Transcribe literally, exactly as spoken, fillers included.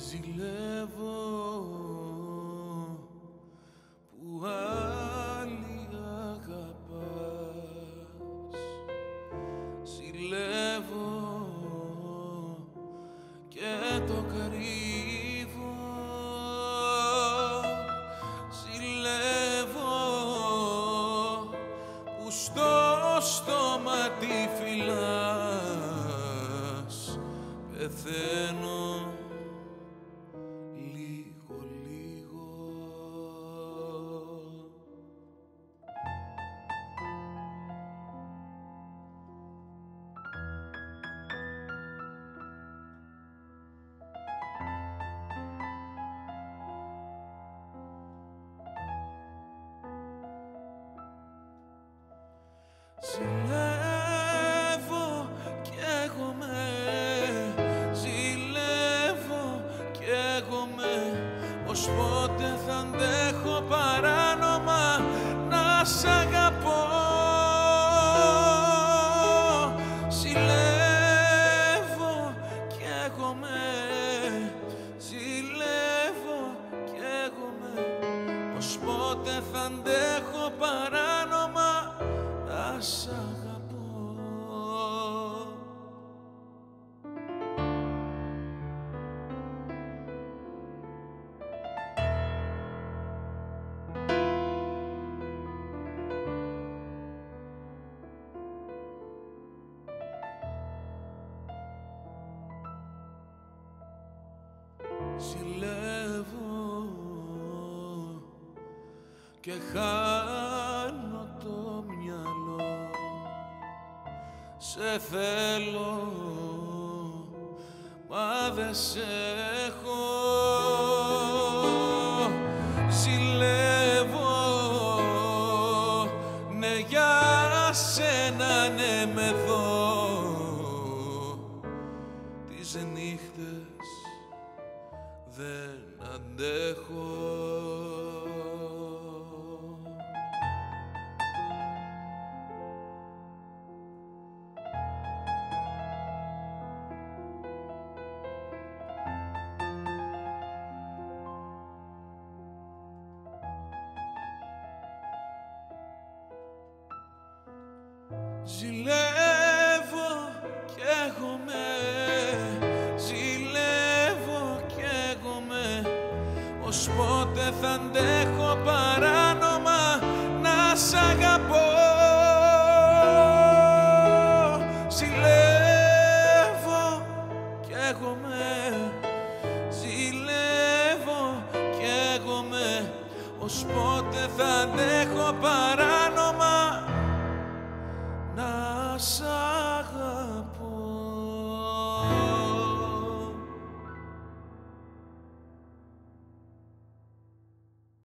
Ζηλεύω που άλλη αγαπάς. Ζηλεύω και το κρύβω. Ζηλεύω που στο στόμα τη φυλάς. Πεθαίνω λίγο λίγο. Ζηλεύω κι έγομαι, ζηλεύω κι έγομαι, πως πότε θα αντέχω παράνομα να σ' αγαπώ. Ζηλεύω κι έγομαι, ζηλεύω κι έγομαι, πως πότε θα αντέχω παράνομα να σ' αγαπώ. Ζηλεύω και χάνω το μυαλό. Σε θέλω, μα δε σε έχω. Ζηλεύω, ναι για σένα ναι με δω. Τις νύχτες δεν αντέχω. Ζηλεύω κι έγομαι, ζηλεύω κι έγομαι, πως πότε θα αντέχω παράνομα να σ' αγαπώ. Ζηλεύω κι έγομαι, ζηλεύω κι έγομαι, πως πότε θα αντέχω παράνομα να σ' αγαπώ.